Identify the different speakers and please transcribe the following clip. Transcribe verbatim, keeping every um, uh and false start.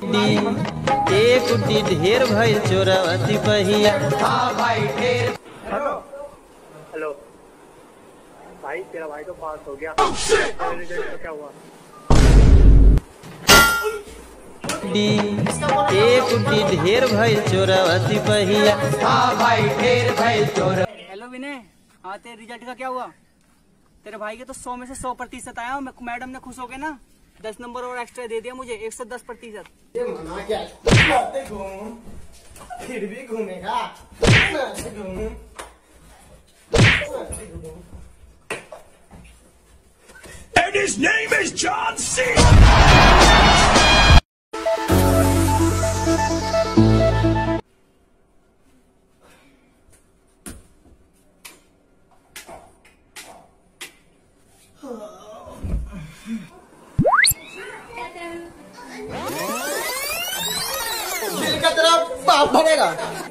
Speaker 1: D एक गुड्डी ढेर भइल चोरवा सिपहिया। हाँ भाई ढेर।
Speaker 2: हेलो हेलो भाई, तेरा भाई तो पास हो गया। रिजल्ट क्या हुआ?
Speaker 1: डी एक गुड्डी ढेर भइल चोरवा सिपहिया। हाँ भाई ढेर भइल चोर।
Speaker 3: हेलो विनय, हाँ तेरे रिजल्ट का क्या हुआ? तेरे भाई के तो सौ में से सौ प्रतिशत आया। मैडम ने खुश हो गए ना, दस नंबर और एक्स्ट्रा दे दिया मुझे, एक सौ दस प्रतिशत।
Speaker 2: फिर भी घूमेगा।
Speaker 4: And his name is John C.
Speaker 2: दिल का तेरा बाप भरेगा।